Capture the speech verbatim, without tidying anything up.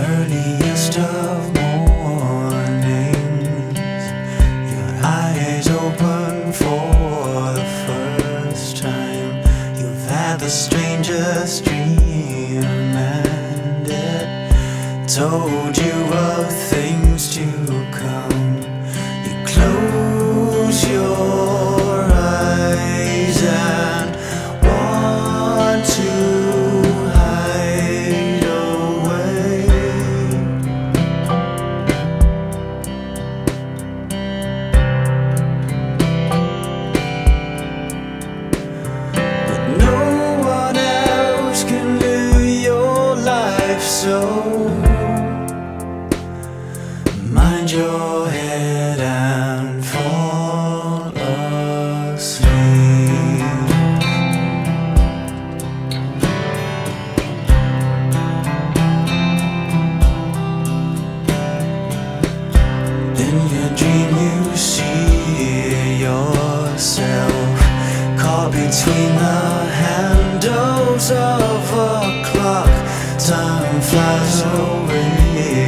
earliest of mornings, your eyes open for the first time. You've had the strangest dream, and it told you of things to come. You close your eyes and want to hide away, but no one else can live your life, so mind your head and fall asleep. In your dream you see yourself caught between the handles of a clock. Time flies away